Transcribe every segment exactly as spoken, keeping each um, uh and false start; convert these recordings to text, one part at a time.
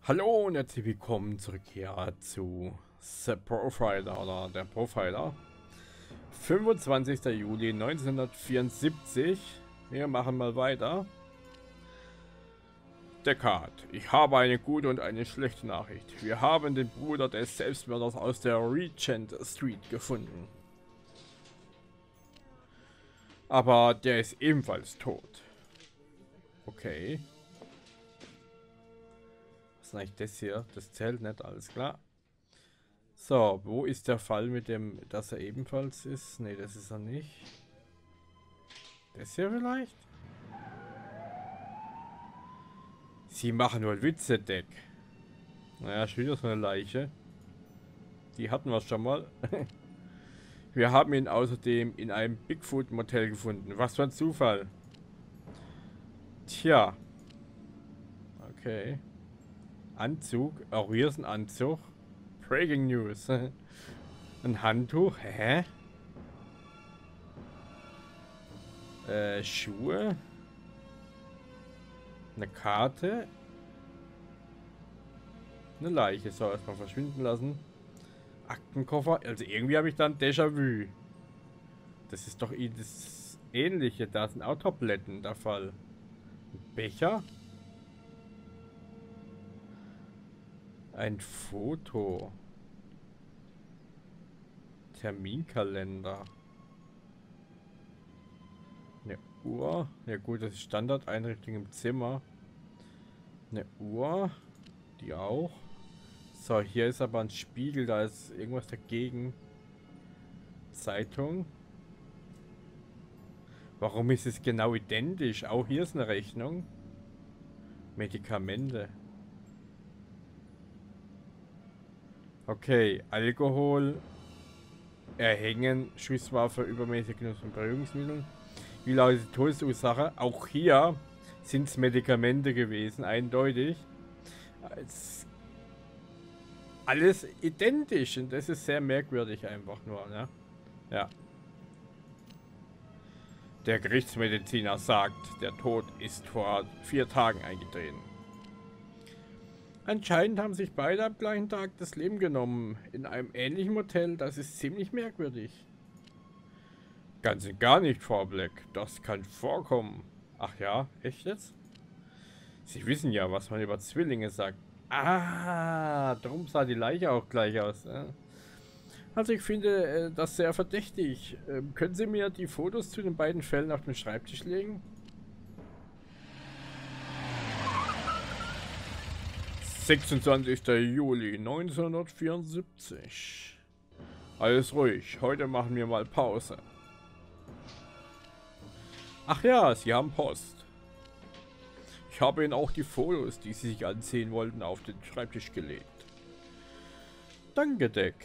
Hallo und herzlich willkommen zurück hier zu The Profiler oder der Profiler. fünfundzwanzigster Juli neunzehnhundertvierundsiebzig. Wir machen mal weiter. Deckard, ich habe eine gute und eine schlechte Nachricht. Wir haben den Bruder des Selbstmörders aus der Regent Street gefunden. Aber der ist ebenfalls tot. Okay. Was ist eigentlich das hier? Das zählt nicht, alles klar. So, wo ist der Fall mit dem, dass er ebenfalls ist? Ne, das ist er nicht. Das hier vielleicht? Sie machen wohl Witze, Deck. Naja, schon wieder so eine Leiche. Die hatten wir schon mal. Wir haben ihn außerdem in einem Bigfoot-Motel gefunden. Was für ein Zufall. Tja. Okay. Anzug. Auch hier ist ein Anzug. Breaking News. Ein Handtuch. Hä? Äh, Schuhe. Eine Karte. Eine Leiche. So, erstmal verschwinden lassen. Aktenkoffer. Also irgendwie habe ich dann Déjà-vu. Das ist doch das Ähnliche. Da sind auch Tabletten der Fall. Ein Becher. Ein Foto. Terminkalender. Eine Uhr. Ja gut, das ist Standardeinrichtung im Zimmer. Eine Uhr. Die auch. So, hier ist aber ein Spiegel. Da ist irgendwas dagegen. Zeitung. Warum ist es genau identisch? Auch hier ist eine Rechnung. Medikamente. Okay, Alkohol, Erhängen, Schusswaffe, übermäßig Genuss von Beruhigungsmitteln. Wie lautet die Todesursache? Auch hier sind es Medikamente gewesen, eindeutig. Es alles identisch und das ist sehr merkwürdig einfach nur, ne? Ja. Der Gerichtsmediziner sagt, der Tod ist vor vier Tagen eingetreten. Anscheinend haben sich beide am gleichen Tag das Leben genommen. In einem ähnlichen Motel. Das ist ziemlich merkwürdig. Ganz und gar nicht, Frau Black. Das kann vorkommen. Ach ja, echt jetzt? Sie wissen ja, was man über Zwillinge sagt. Ah, darum sah die Leiche auch gleich aus. Äh? Also ich finde äh, das sehr verdächtig. Ähm, können Sie mir die Fotos zu den beiden Fällen auf den Schreibtisch legen? sechsundzwanzigster Juli neunzehnhundertvierundsiebzig. Alles ruhig, heute machen wir mal Pause. Ach ja, Sie haben Post. Ich habe Ihnen auch die Fotos, die Sie sich ansehen wollten, auf den Schreibtisch gelegt. Danke, Deck.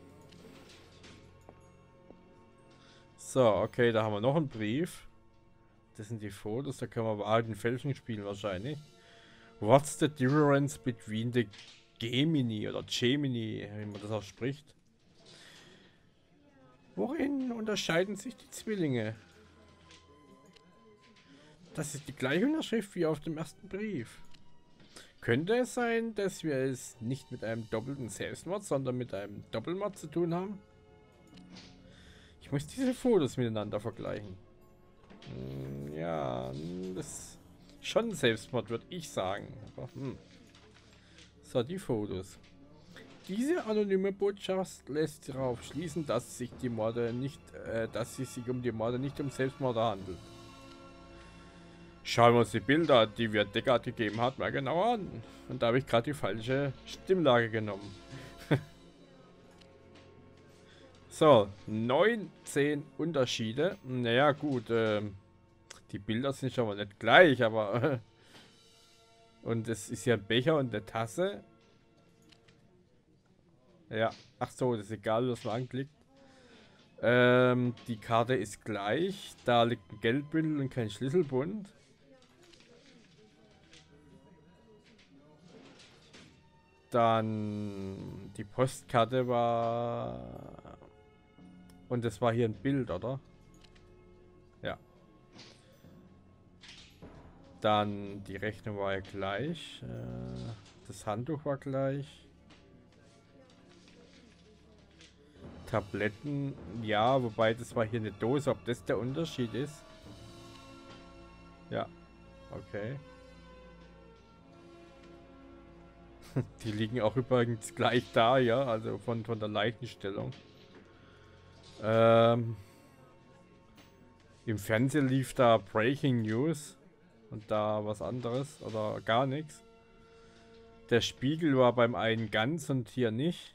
So, okay, da haben wir noch einen Brief. Das sind die Fotos, da können wir aber auch den Fälschung spielen wahrscheinlich. What's the difference between the Gemini oder Gemini, wie man das auch spricht? Worin unterscheiden sich die Zwillinge? Das ist die gleiche Unterschrift wie auf dem ersten Brief. Könnte es sein, dass wir es nicht mit einem doppelten Selbstmord, sondern mit einem Doppelmord zu tun haben? Ich muss diese Fotos miteinander vergleichen. Hm, ja, das... Schon Selbstmord, würde ich sagen. Aber, hm. So, die Fotos. Diese anonyme Botschaft lässt darauf schließen, dass sich die Morde nicht, äh, dass es sich um die Morde nicht um Selbstmorde handelt. Schauen wir uns die Bilder, die wir Deckard gegeben hat, mal genauer an. Und da habe ich gerade die falsche Stimmlage genommen. So, neunzehn Unterschiede. Naja, gut, ähm. Die Bilder sind schon mal nicht gleich, aber... Und es ist ja ein Becher und eine Tasse. Ja, ach so, das ist egal, was man anklickt. Ähm, die Karte ist gleich. Da liegt ein Geldbündel und kein Schlüsselbund. Dann... Die Postkarte war... Und das war hier ein Bild, oder? Ja. Dann die Rechnung war ja gleich. Äh, Das Handtuch war gleich. Tabletten, ja, wobei das war hier eine Dose. Ob das der Unterschied ist? Ja, okay. Die liegen auch übrigens gleich da, ja, also von, von der Leichenstellung. Ähm, Im Fernsehen lief da Breaking News und da was anderes oder gar nichts. Der Spiegel war beim einen ganz und hier nicht.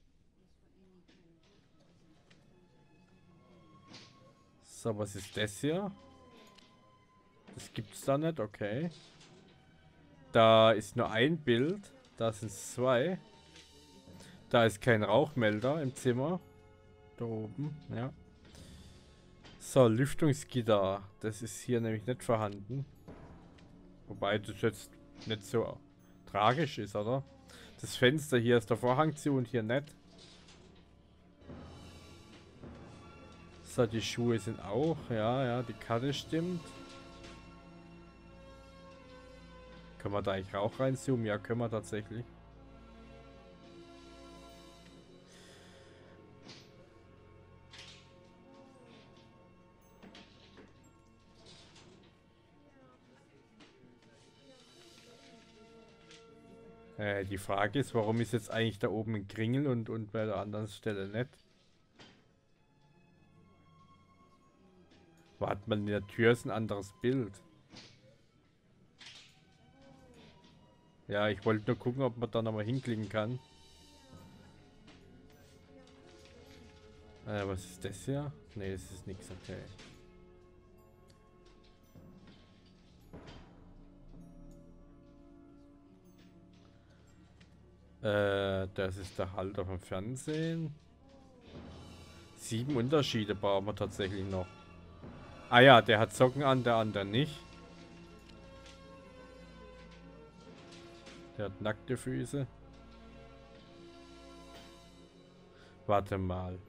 So, was ist das hier? Das gibt's da nicht, okay. Da ist nur ein Bild. Da sind zwei. Da ist kein Rauchmelder im Zimmer. Da oben, ja. So, Lüftungsgitter. Das ist hier nämlich nicht vorhanden. Wobei das jetzt nicht so tragisch ist, oder? Das Fenster, hier ist der Vorhang zu und hier nicht. So, die Schuhe sind auch. Ja, ja, die Karte stimmt. Können wir da eigentlich Rauch reinzoomen? Ja, können wir tatsächlich. Äh, die Frage ist, warum ist jetzt eigentlich da oben ein Kringel und, und bei der anderen Stelle nicht? Warte mal, in der Tür ist ein anderes Bild. Ja, ich wollte nur gucken, ob man da nochmal hinklicken kann. Äh, was ist das hier? Ne, das ist nichts, okay. Äh, das ist der Halter vom Fernsehen. Sieben Unterschiede brauchen wir tatsächlich noch. Ah ja, der hat Socken an, der andere nicht. Der hat nackte Füße. Warte mal.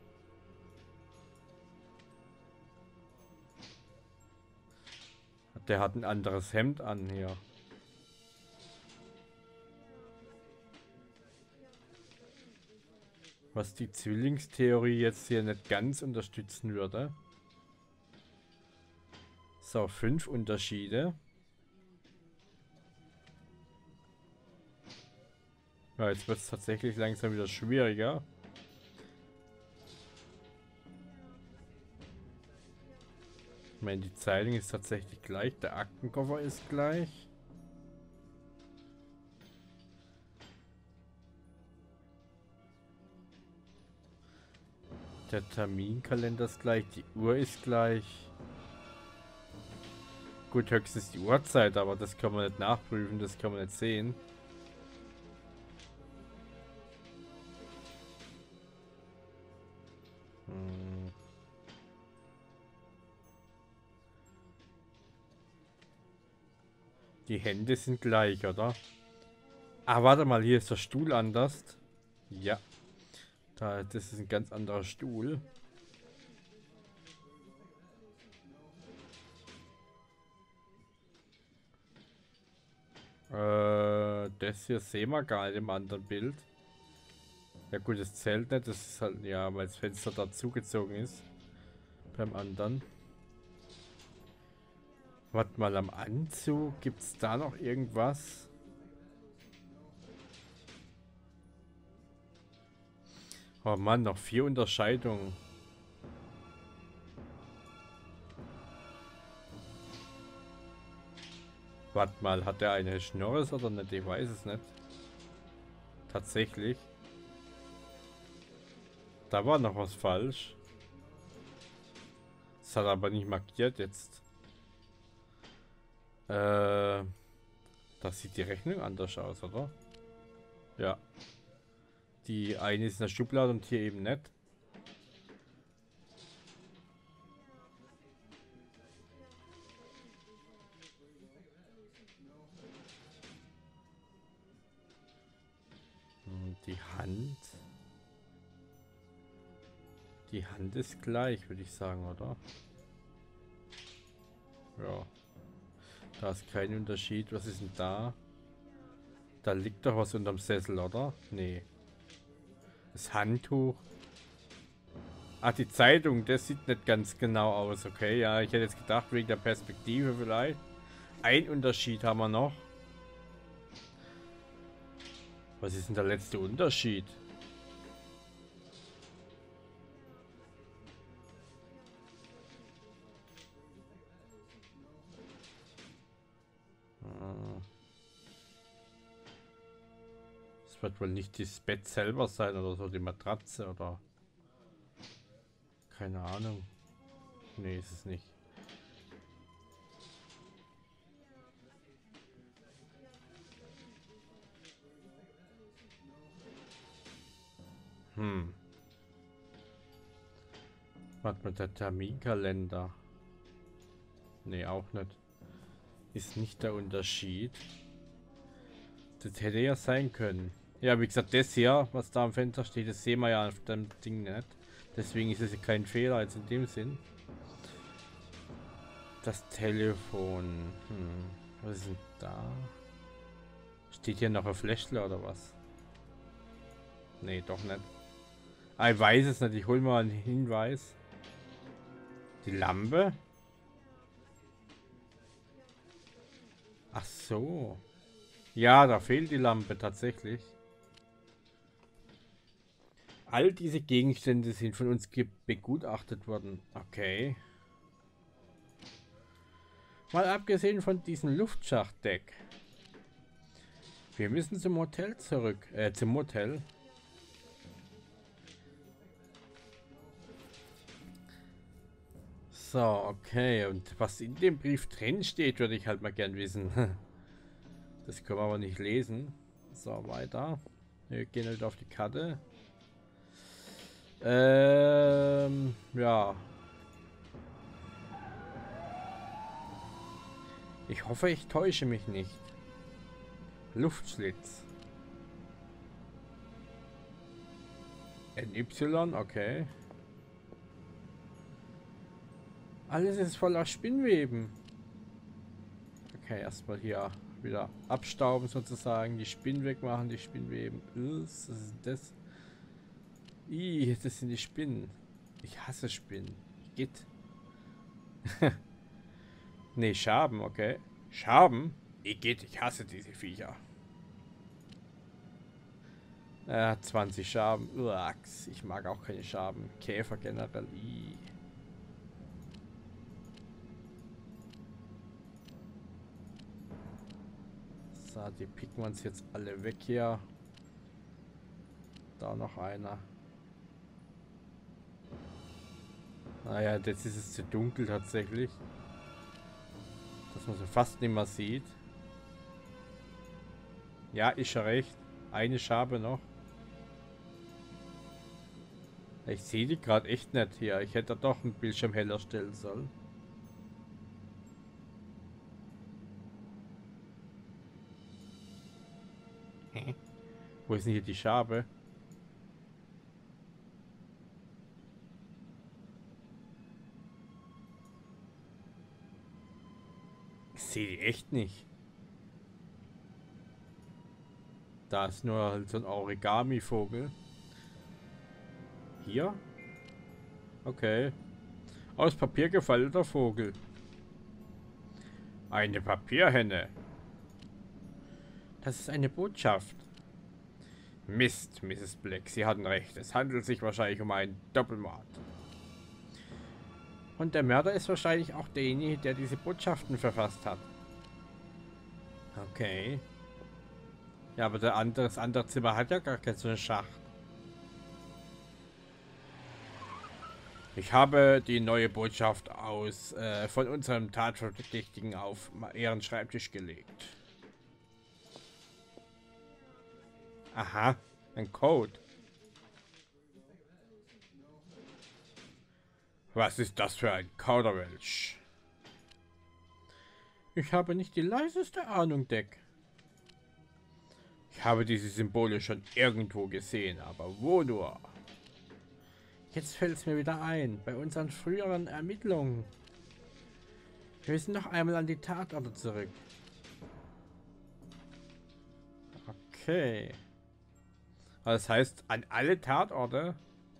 Der hat ein anderes Hemd an hier. Was die Zwillingstheorie jetzt hier nicht ganz unterstützen würde. So, fünf Unterschiede. Ja, jetzt wird es tatsächlich langsam wieder schwieriger. Ich meine, die Zeitung ist tatsächlich gleich. Der Aktenkoffer ist gleich. Der Terminkalender ist gleich. Die Uhr ist gleich. Gut, höchstens die Uhrzeit, aber das kann man nicht nachprüfen. Das kann man nicht sehen. Hm. Die Hände sind gleich, oder? Ah, warte mal, hier ist der Stuhl anders. Ja. Da, das ist ein ganz anderer Stuhl. Äh, das hier sehen wir gar nicht im anderen Bild. Ja gut, das zählt nicht. Das ist halt, ja, weil das Fenster da zugezogen ist. Beim anderen. Warte mal, am Anzug. Gibt es da noch irgendwas? Oh Mann, noch vier Unterscheidungen. Warte mal, hat der eine Schnorres oder nicht? Ich weiß es nicht. Tatsächlich. Da war noch was falsch. Das hat aber nicht markiert jetzt. Äh, das sieht die Rechnung anders aus, oder? Ja. Die eine ist in der Schublade und hier eben nicht. Und die Hand. Die Hand ist gleich, würde ich sagen, oder? Ja. Da ist kein Unterschied. Was ist denn da? Da liegt doch was unterm Sessel, oder? Nee. Das Handtuch. Ach, die Zeitung, das sieht nicht ganz genau aus. Okay, ja, ich hätte jetzt gedacht, wegen der Perspektive vielleicht. Ein Unterschied haben wir noch. Was ist denn der letzte Unterschied? Es wird wohl nicht das Bett selber sein oder so, die Matratze oder... Keine Ahnung. Nee, ist es nicht. Hm. Was mit der Terminkalender? Nee, auch nicht. Ist nicht der Unterschied. Das hätte ja sein können. Ja, wie gesagt, das hier, was da am Fenster steht, das sehen wir ja auf dem Ding nicht. Deswegen ist es ja kein Fehler jetzt in dem Sinn. Das Telefon. Hm. Was ist denn da? Steht hier noch ein Fläschle oder was? Nee, doch nicht. Ah, ich weiß es nicht. Ich hol mal einen Hinweis. Die Lampe? Ach so. Ja, da fehlt die Lampe tatsächlich. All diese Gegenstände sind von uns begutachtet worden. Okay. Mal abgesehen von diesem Luftschachtdeck. Wir müssen zum Hotel zurück. Äh, zum Motel. So, okay. Und was in dem Brief drin steht, würde ich halt mal gern wissen. Das können wir aber nicht lesen. So, weiter. Wir gehen halt auf die Karte. Ähm, ja. Ich hoffe, ich täusche mich nicht. Luftschlitz. N Y, okay. Alles ist voller Spinnweben. Okay, erstmal hier wieder abstauben sozusagen, die Spinnen wegmachen, die Spinnweben. Was ist das? Ih, das sind die Spinnen. Ich hasse Spinnen. Geht. Nee, Schaben, okay. Schaben? Ich geht, ich hasse diese Viecher. Er hat zwanzig Schaben. Uax, ich mag auch keine Schaben. Käfer generell. Ih. So, die picken wir uns jetzt alle weg hier. Da noch einer. Naja, jetzt ist es zu dunkel tatsächlich. Dass man so fast nicht mehr sieht. Ja, ist ja recht. Eine Schabe noch. Ich sehe die gerade echt nicht hier. Ich hätte doch einen Bildschirm heller stellen sollen. Wo ist denn hier die Schabe? Ich sehe die echt nicht. Da ist nur halt so ein Origami-Vogel. Hier? Okay. Aus Papier gefalteter Vogel. Eine Papierhenne. Das ist eine Botschaft. Mist, Misses Black, Sie hatten recht. Es handelt sich wahrscheinlich um einen Doppelmord. Und der Mörder ist wahrscheinlich auch derjenige, der diese Botschaften verfasst hat. Okay. Ja, aber der andere, das andere Zimmer hat ja gar keinen so einen Schacht. Ich habe die neue Botschaft aus äh, von unserem Tatverdächtigen auf ihren Schreibtisch gelegt. Aha, ein Code. Was ist das für ein Kauderwelsch? Ich habe nicht die leiseste Ahnung, Deck. Ich habe diese Symbole schon irgendwo gesehen, aber wo nur? Jetzt fällt es mir wieder ein, bei unseren früheren Ermittlungen. Wir müssen noch einmal an die Tatorte zurück. Okay. Das heißt, an alle Tatorte.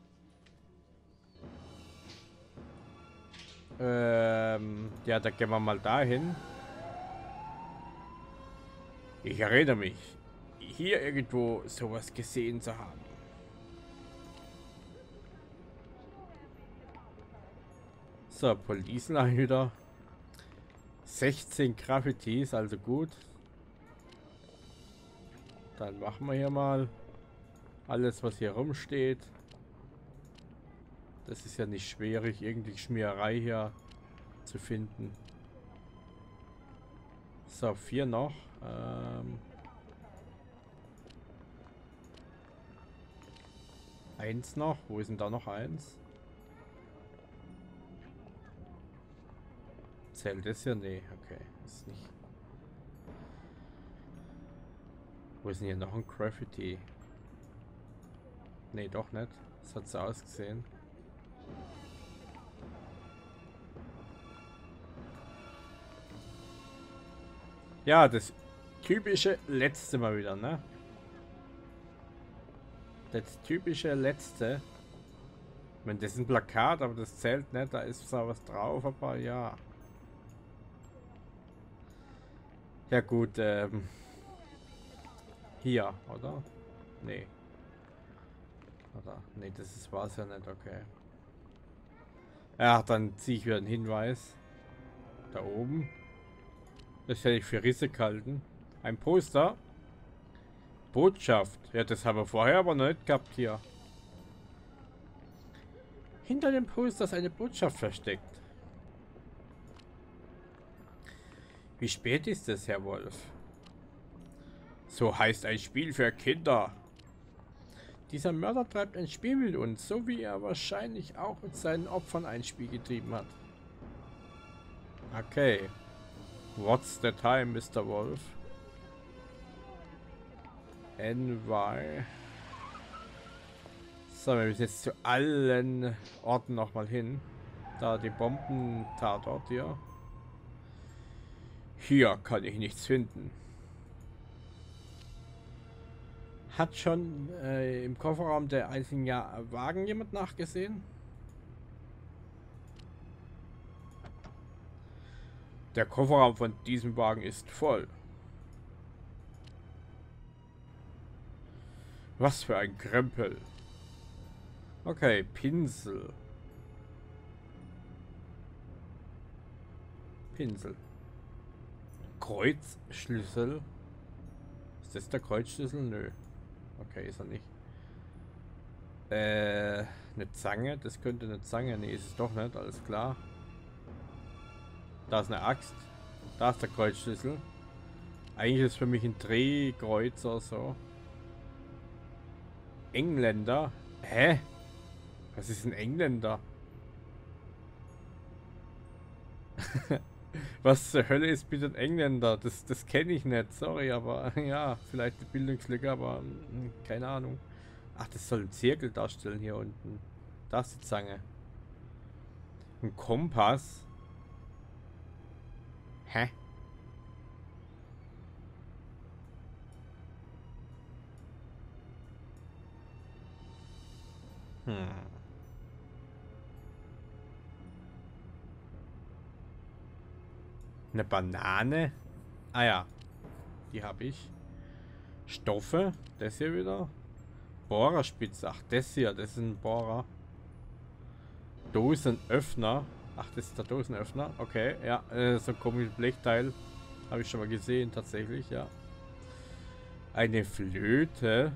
Ähm, ja, da gehen wir mal dahin. Ich erinnere mich, hier irgendwo sowas gesehen zu haben. So, Police Line wieder. sechzehn Graffitis, also gut. Dann machen wir hier mal alles, was hier rumsteht. Das ist ja nicht schwierig, irgendwie Schmiererei hier zu finden. So, vier noch. Ähm eins noch. Wo ist denn da noch eins? Zählt das ja? Nee, okay. Ist nicht. Wo ist denn hier noch ein Graffiti? Nee, doch nicht. Das hat so ausgesehen. Ja, das typische letzte Mal wieder, ne? Das typische letzte. Ich meine, das ist ein Plakat, aber das zählt nicht. Da ist zwar was drauf, aber ja. Ja gut, ähm. Hier, oder? Nee. Oder? Nee, das ist war's ja nicht, okay. Ja, dann ziehe ich wieder einen Hinweis. Da oben. Das hätte ich für Risse gehalten. Ein Poster. Botschaft. Ja, das haben wir vorher aber nicht gehabt hier. Hinter dem Poster ist eine Botschaft versteckt. Wie spät ist es, Herr Wolf? So heißt ein Spiel für Kinder. Dieser Mörder treibt ein Spiel mit uns, so wie er wahrscheinlich auch mit seinen Opfern ein Spiel getrieben hat. Okay. What's the time, Mister Wolf? N Y. So, wir müssen jetzt zu allen Orten nochmal hin. Da die Bomben-Tatort hier. Hier kann ich nichts finden. Hat schon äh, im Kofferraum der einzelnen ja Wagen jemand nachgesehen? Der Kofferraum von diesem Wagen ist voll. Was für ein Krempel. Okay, Pinsel. Pinsel. Kreuzschlüssel. Ist das der Kreuzschlüssel? Nö. Okay, ist er nicht. Äh, eine Zange. Das könnte eine Zange. Nee, ist es doch nicht. Alles klar. Da ist eine Axt. Da ist der Kreuzschlüssel. Eigentlich ist für mich ein Drehkreuzer so. Engländer. Hä? Was ist ein Engländer? Was zur Hölle ist bitte ein Engländer? Das, das kenne ich nicht. Sorry, aber ja, vielleicht eine Bildungslücke, aber mh, keine Ahnung. Ach, das soll ein Zirkel darstellen hier unten. Da ist die Zange. Ein Kompass. Hä? Hm. Eine Banane? Ah ja. Die habe ich. Stoffe. Das hier wieder. Bohrerspitze. Ach, das hier. Das ist ein Bohrer. Dosenöffner. Ach, das ist der Dosenöffner. Okay, ja. Äh, so ein komisches Blechteil. Habe ich schon mal gesehen, tatsächlich, ja. Eine Flöte.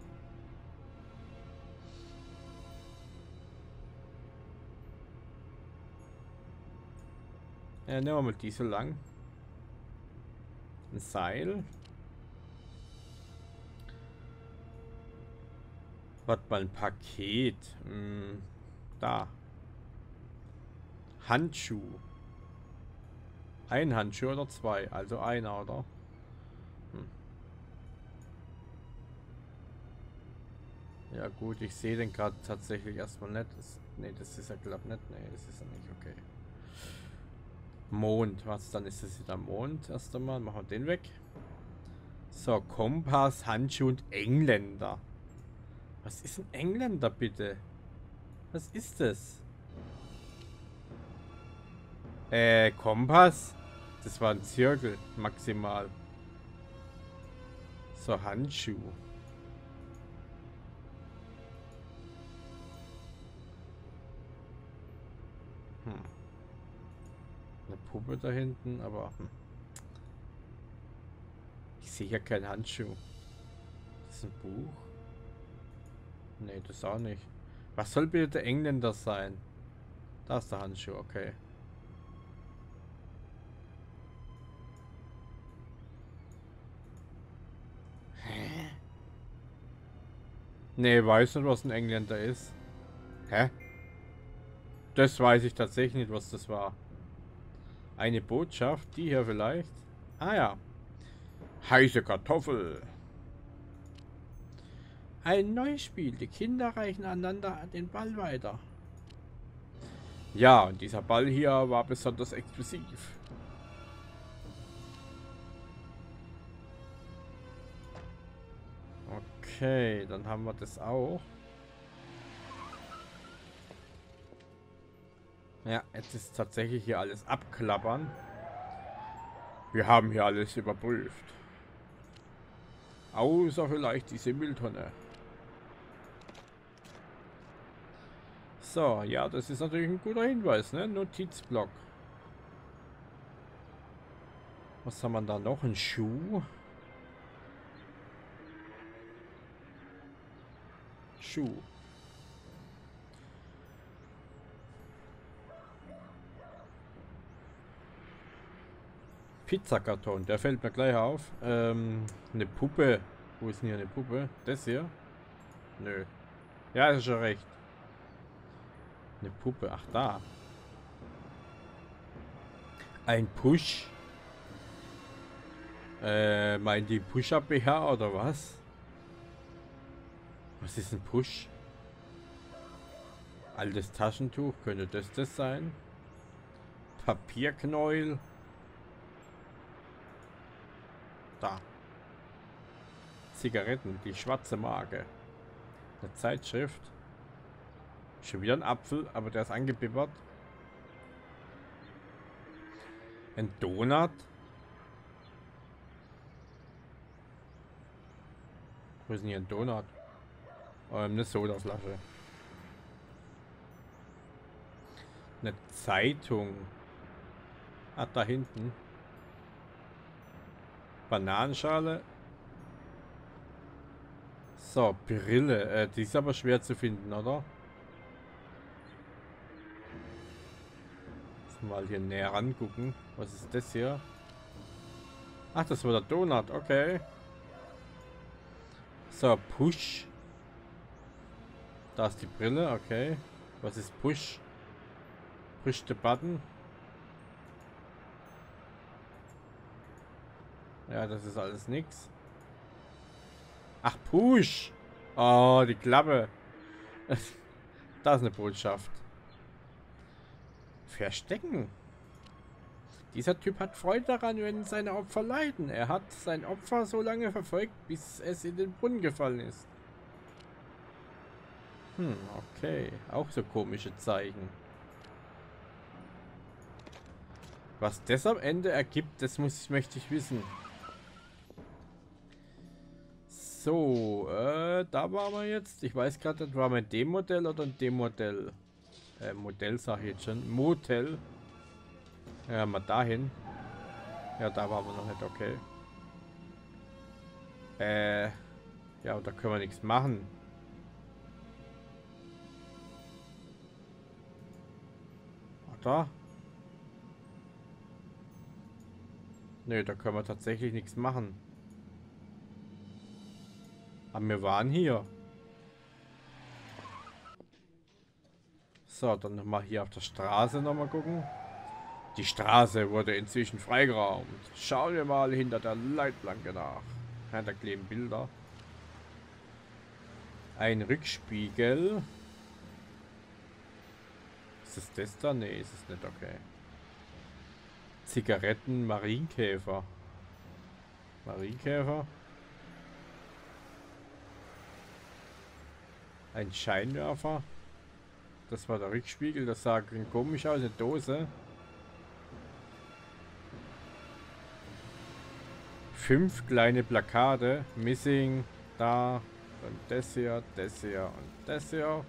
Ja, nehmen wir mal die so lang. Ein Seil. Warte mal, ein Paket. Hm, da. Handschuh. Ein Handschuh oder zwei? Also einer, oder? Hm. Ja gut, ich sehe den gerade tatsächlich erstmal nicht. Das, nee, das ist ja glaube nicht. Nee, das ist ja nicht okay. Mond, was dann ist das wieder Mond? Erst einmal machen wir den weg. So, Kompass, Handschuh und Engländer. Was ist ein Engländer, bitte? Was ist das? Äh, Kompass? Das war ein Zirkel, maximal. So, Handschuh. Hm. Eine Puppe da hinten, aber... Hm. Ich sehe hier keinen Handschuh. Das ist ein Buch? Nee, das auch nicht. Was soll bitte der Engländer sein? Da ist der Handschuh, okay. Hä? Nee, weiß nicht, was ein Engländer ist. Hä? Das weiß ich tatsächlich nicht, was das war. Eine Botschaft, die hier vielleicht. Ah ja. Heiße Kartoffel. Ein neues Spiel. Die Kinder reichen einander den Ball weiter. Ja, und dieser Ball hier war besonders exklusiv. Okay, dann haben wir das auch. Ja, jetzt ist tatsächlich hier alles abklappern. Wir haben hier alles überprüft. Außer vielleicht diese Mülltonne. So, ja, das ist natürlich ein guter Hinweis, ne? Notizblock. Was haben wir da noch? Ein Schuh. Schuh. Pizzakarton, der fällt mir gleich auf. Ähm, eine Puppe. Wo ist denn hier eine Puppe? Das hier? Nö. Ja, ist schon recht. Eine Puppe, ach da. Ein Push. Äh, meint die Push-Up-B H oder was? Was ist ein Push? Altes Taschentuch, könnte das das sein? Papierknäuel. Da. Zigaretten, die schwarze Marke. Eine Zeitschrift. Schon wieder ein Apfel, aber der ist angebibbert. Ein Donut. Wo ist denn hier ein Donut? Ähm, eine Sodaflasche. Eine Zeitung. Ah, da hinten. Bananenschale. So, Brille. Äh, die ist aber schwer zu finden, oder? Mal hier näher rangucken. Was ist das hier? Ach, das war der Donut. Okay. So, Push. Da ist die Brille. Okay. Was ist Push? Push the button. Ja, das ist alles nix. Ach, Push. Oh, die Klappe. Da ist eine Botschaft. Verstecken. Dieser Typ hat Freude daran, wenn seine Opfer leiden. Er hat sein Opfer so lange verfolgt, bis es in den Brunnen gefallen ist. Hm, okay. Auch so komische Zeichen. Was das am Ende ergibt, das muss ich, möchte ich wissen. So, äh, da waren wir jetzt. Ich weiß gerade, das war mein D-Modell oder ein D-Modell. Äh, Modell sag ich jetzt schon. Motel. Ja, mal dahin. Ja, da waren wir noch nicht, okay. Äh, ja, da können wir nichts machen. Oder? Nö, da können wir tatsächlich nichts machen. Aber wir waren hier. So, dann nochmal hier auf der Straße nochmal gucken. Die Straße wurde inzwischen freigeräumt. Schauen wir mal hinter der Leitplanke nach. Ja, da kleben Bilder. Ein Rückspiegel. Ist es das da? Nee, ist es nicht, okay. Zigaretten, Marienkäfer. Marienkäfer? Ein Scheinwerfer. Das war der Rückspiegel. Das sah komisch aus. Eine Dose. Fünf kleine Plakate. Missing. Da. Und das hier. Das hier. Und das hier.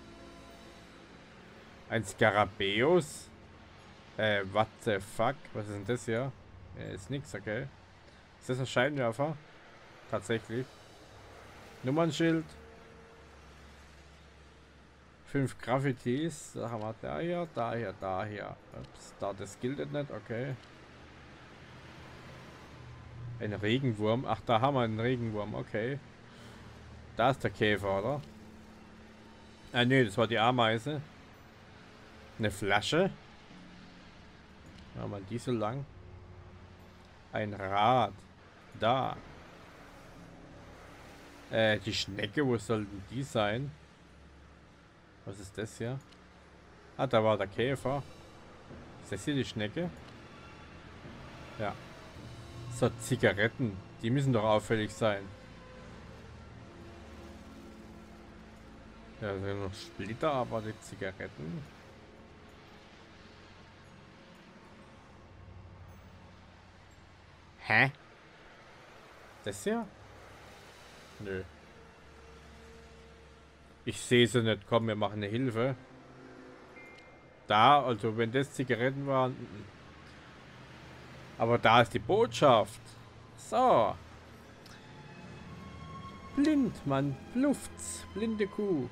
Ein Skarabäus. Äh, what the fuck? Was ist denn das hier? Äh, ist nix, okay. Ist das ein Scheinwerfer? Tatsächlich. Nummernschild. Fünf Graffitis. Da haben wir da hier, da hier, da hier. Ups, da, das gilt nicht, okay. Ein Regenwurm. Ach, da haben wir einen Regenwurm, okay. Da ist der Käfer, oder? Ah, ne, das war die Ameise. Eine Flasche. Ja, man die so lang. Ein Rad. Da. Äh, die Schnecke, wo sollten die sein? Was ist das hier? Ah, da war der Käfer. Ist das hier die Schnecke? Ja. So, Zigaretten. Die müssen doch auffällig sein. Ja, sind noch Splitter, aber die Zigaretten. Hä? Das hier? Nö. Ich sehe sie nicht. Komm, wir machen eine Hilfe. Da, also wenn das Zigaretten waren. Aber da ist die Botschaft. So. Blind, Mann. Luft's. Blinde Kuh.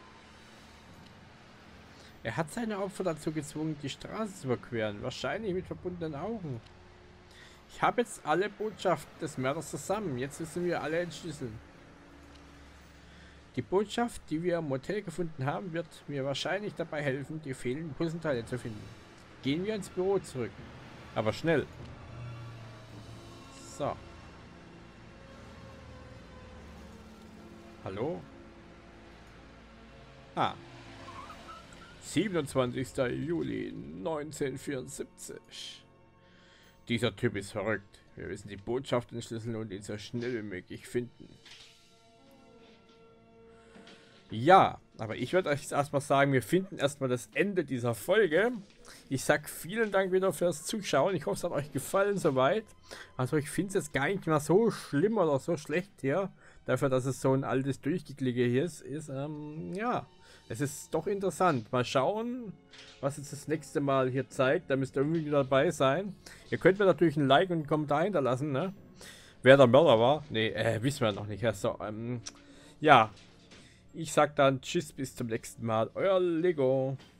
Er hat seine Opfer dazu gezwungen, die Straße zu überqueren. Wahrscheinlich mit verbundenen Augen. Ich habe jetzt alle Botschaften des Mörders zusammen. Jetzt müssen wir alle entschlüsseln. Die Botschaft, die wir im Motel gefunden haben, wird mir wahrscheinlich dabei helfen, die fehlenden Puzzleteile zu finden. Gehen wir ins Büro zurück. Aber schnell. So. Hallo? Ah. siebenundzwanzigster Juli neunzehnhundertvierundsiebzig. Dieser Typ ist verrückt. Wir müssen die Botschaft entschlüsseln und ihn so schnell wie möglich finden. Ja, aber ich würde euch erstmal sagen, wir finden erstmal das Ende dieser Folge. Ich sag vielen Dank wieder fürs Zuschauen. Ich hoffe, es hat euch gefallen soweit. Also ich finde es jetzt gar nicht mehr so schlimm oder so schlecht hier. Dafür, dass es so ein altes Durchgeklicke hier ist, ist ähm, ja, es ist doch interessant. Mal schauen, was es das nächste Mal hier zeigt. Da müsst ihr irgendwie wieder dabei sein. Ihr könnt mir natürlich ein Like und einen Kommentar hinterlassen, ne? Wer der Mörder war. Ne, äh, wissen wir noch nicht. Also, ähm, ja. Ich sag dann Tschüss, bis zum nächsten Mal. Euer Lego.